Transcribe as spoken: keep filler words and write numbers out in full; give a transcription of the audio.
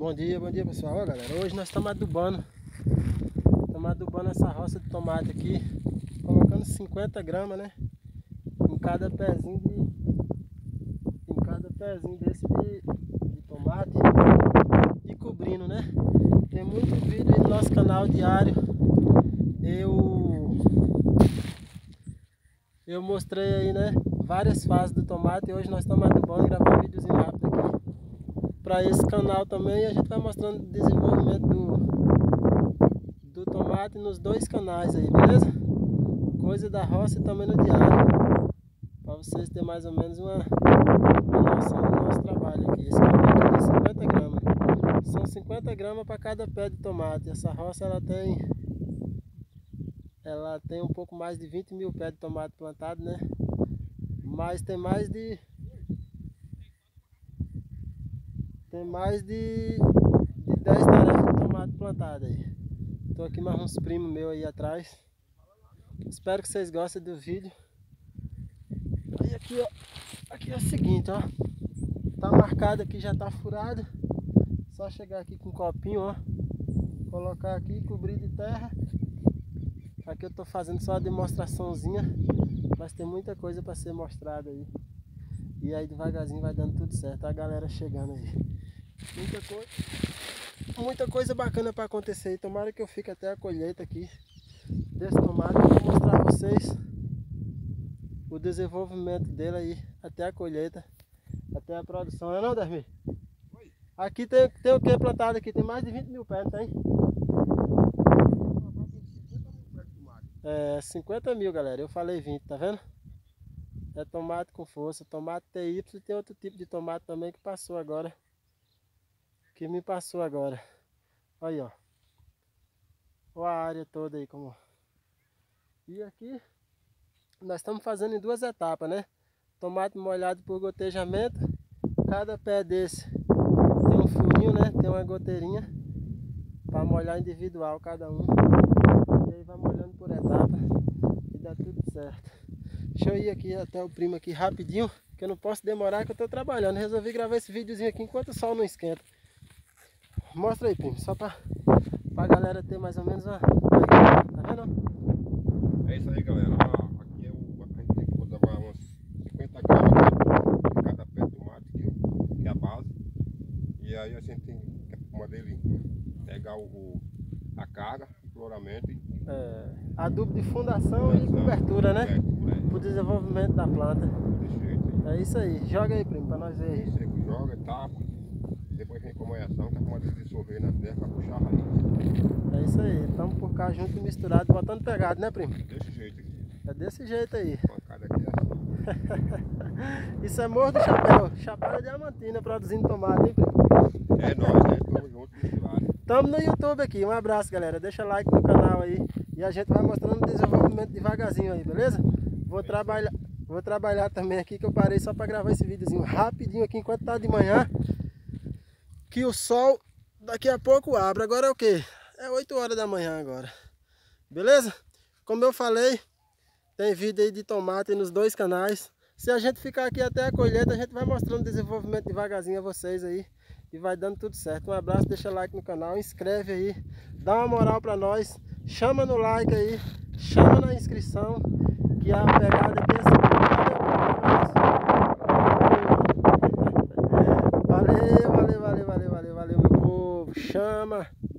Bom dia, bom dia pessoal. Ó, galera, hoje nós estamos adubando Estamos adubando essa roça de tomate aqui, colocando cinquenta gramas, né? Em cada pezinho de Em cada pezinho desse de, de tomate, e cobrindo, né? Tem muito vídeo aí no nosso canal diário. Eu Eu mostrei aí, né? Várias fases do tomate, e hoje nós estamos adubando e gravando um videozinho rápido aqui para esse canal também. E a gente vai mostrando o desenvolvimento do, do tomate nos dois canais aí, beleza? Coisa da roça e também no diário, para vocês terem mais ou menos uma, uma noção do nosso trabalho aqui. Esse canal aqui tem cinquenta gramas, são cinquenta gramas para cada pé de tomate. Essa roça ela tem ela tem um pouco mais de vinte mil pés de tomate plantado, né? Mas tem mais de Tem mais de, de dez tarefas de tomate plantado aí. Tô aqui mais uns primos meus aí atrás. Espero que vocês gostem do vídeo. Aí aqui, ó, aqui é o seguinte, ó. Tá marcado aqui, já tá furado. Só chegar aqui com um copinho, ó. Colocar aqui, cobrir de terra. Aqui eu tô fazendo só a demonstraçãozinha, mas tem muita coisa para ser mostrada aí. E aí devagarzinho vai dando tudo certo. A galera chegando aí. Muita coisa, muita coisa bacana para acontecer aí. Tomara que eu fique até a colheita aqui desse tomate. Eu vou mostrar a vocês o desenvolvimento dele aí até a colheita, até a produção. Não é não, Dermi? Aqui tem, tem o que plantado aqui? Tem mais de vinte mil pés, não tem? É, cinquenta mil, galera. Eu falei vinte, tá vendo? É tomate com força, tomate T Y, e tem outro tipo de tomate também que passou agora. Que me passou agora. Aí, ó. Olha a área toda aí como. E aqui nós estamos fazendo em duas etapas, né? Tomate molhado por gotejamento. Cada pé desse tem um furinho, né? Tem uma goteirinha para molhar individual cada um. E aí vai molhando por etapa e dá tudo certo. Deixa eu ir aqui até o primo aqui rapidinho, que eu não posso demorar, que eu tô trabalhando. Resolvi gravar esse videozinho aqui enquanto o sol não esquenta. Mostra aí, primo, só pra, pra galera ter mais ou menos uma... Tá vendo? É isso aí, galera. Aqui é o... a gente tem que botar umas cinquenta gramas de cada pé de tomate, que é a base. E aí a gente tem que uma dele pegar o, a carga, o floramento. É, adubo de fundação e cobertura, né? Cobertura, é. Pro desenvolvimento da planta. Desse jeito aí. É isso aí. Joga aí, primo, pra nós ver aí. Seco, joga, tapa. Depois vem com a moiação, que é uma dele dissolver na terra pra puxar a raiz. É isso aí. Estamos por cá junto e misturado, botando pegado, né, primo? Desse jeito aqui. É desse jeito aí. A pancada aqui é assim. Isso é Morro do Chapéu. Chapéu Diamantina produzindo tomate, hein, primo? É nóis, né? Tamo junto, misturado. Tamo no YouTube aqui. Um abraço, galera. Deixa like no canal aí. E a gente vai mostrando o desenvolvimento devagarzinho aí, beleza? Vou trabalhar, vou trabalhar também aqui, que eu parei só para gravar esse videozinho rapidinho aqui enquanto tá de manhã. Que o sol daqui a pouco abre. Agora é o quê? É oito horas da manhã agora. Beleza? Como eu falei, tem vídeo aí de tomate nos dois canais. Se a gente ficar aqui até a colheita, a gente vai mostrando o desenvolvimento devagarzinho a vocês aí. E vai dando tudo certo. Um abraço, deixa like no canal, inscreve aí, dá uma moral pra nós, chama no like aí, chama na inscrição, que a pegada aqui é assim. Valeu, valeu, valeu, valeu, valeu, valeu, meu povo, chama!